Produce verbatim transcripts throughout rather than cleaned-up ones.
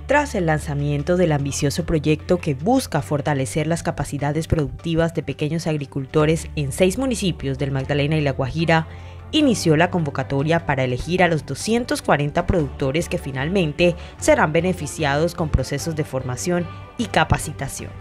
Tras el lanzamiento del ambicioso proyecto que busca fortalecer las capacidades productivas de pequeños agricultores en seis municipios del Magdalena y La Guajira, inició la convocatoria para elegir a los doscientos cuarenta productores que finalmente serán beneficiados con procesos de formación y capacitación.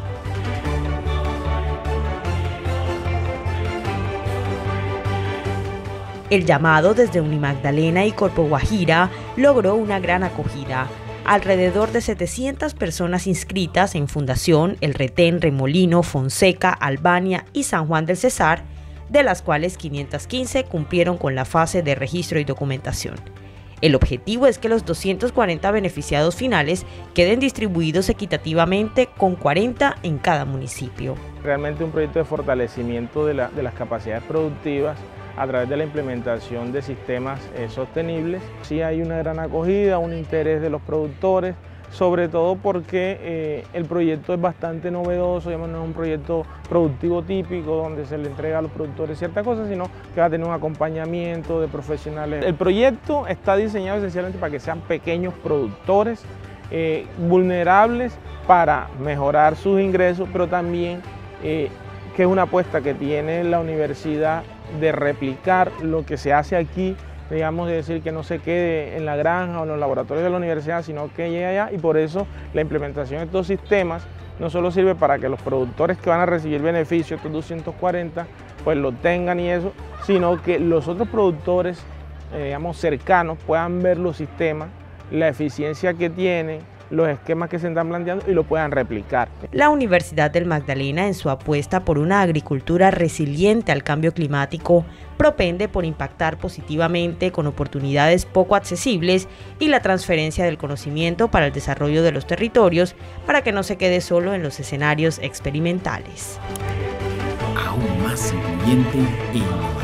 El llamado desde Unimagdalena y Corpo Guajira logró una gran acogida. Alrededor de setecientas personas inscritas en Fundación, El Retén, Remolino, Fonseca, Albania y San Juan del Cesar, de las cuales quinientas quince cumplieron con la fase de registro y documentación. El objetivo es que los doscientos cuarenta beneficiados finales queden distribuidos equitativamente con cuarenta en cada municipio. Realmente un proyecto de fortalecimiento de, la, de las capacidades productivas a través de la implementación de sistemas eh, sostenibles. Sí hay una gran acogida, un interés de los productores, sobre todo porque eh, el proyecto es bastante novedoso, digamos, no es un proyecto productivo típico donde se le entrega a los productores ciertas cosas, sino que va a tener un acompañamiento de profesionales. El proyecto está diseñado esencialmente para que sean pequeños productores eh, vulnerables para mejorar sus ingresos, pero también eh, que es una apuesta que tiene la universidad de replicar lo que se hace aquí, digamos, de decir que no se quede en la granja o en los laboratorios de la universidad, sino que llegue allá, y por eso la implementación de estos sistemas no solo sirve para que los productores que van a recibir beneficio, estos doscientos cuarenta, pues lo tengan y eso, sino que los otros productores, eh, digamos, cercanos puedan ver los sistemas, la eficiencia que tienen, los esquemas que se están planteando y lo puedan replicar. La Universidad del Magdalena, en su apuesta por una agricultura resiliente al cambio climático, propende por impactar positivamente con oportunidades poco accesibles y la transferencia del conocimiento para el desarrollo de los territorios, para que no se quede solo en los escenarios experimentales. Aún más incluyente en